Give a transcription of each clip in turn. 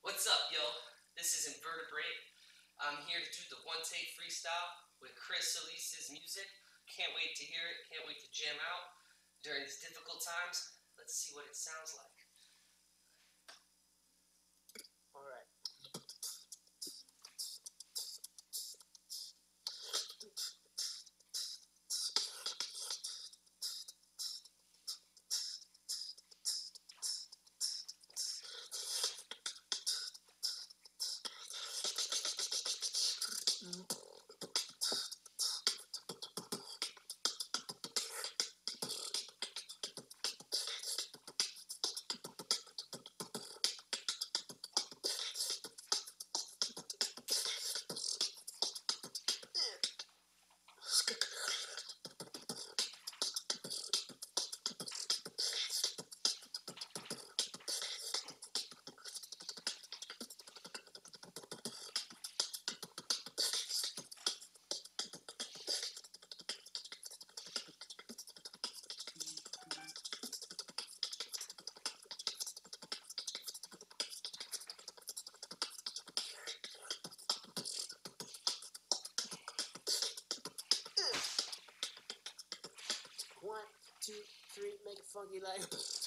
What's up, yo? This is Invertebrate. I'm here to do the one-take freestyle with Chris Celiz's music. Can't wait to hear it. Can't wait to jam out during these difficult times. Let's see what it sounds like. All right. One, two, three, make it funky like.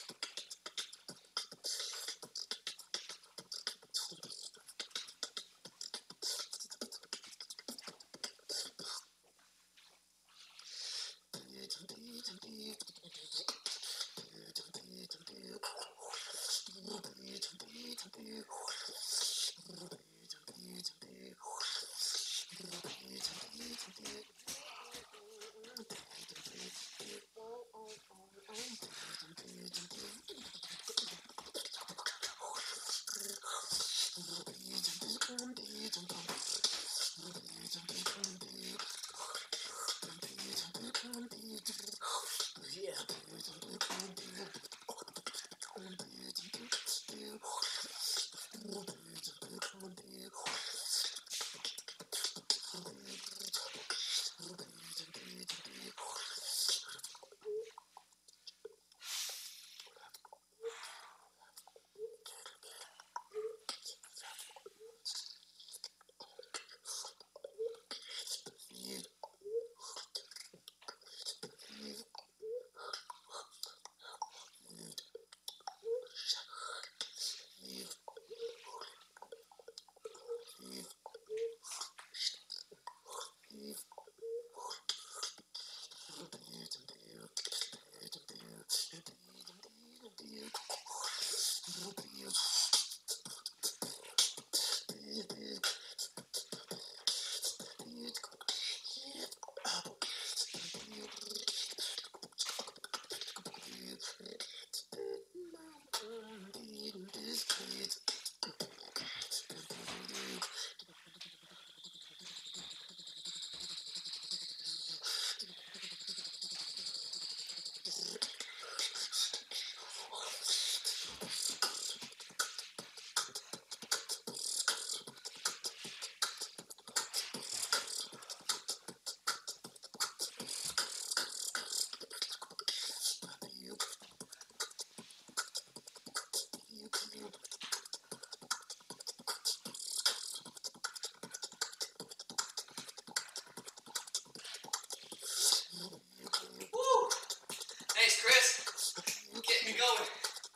Woo! Thanks, Chris. Get me going.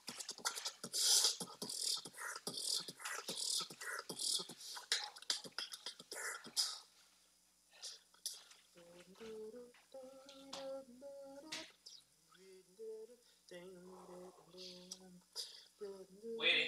Waiting.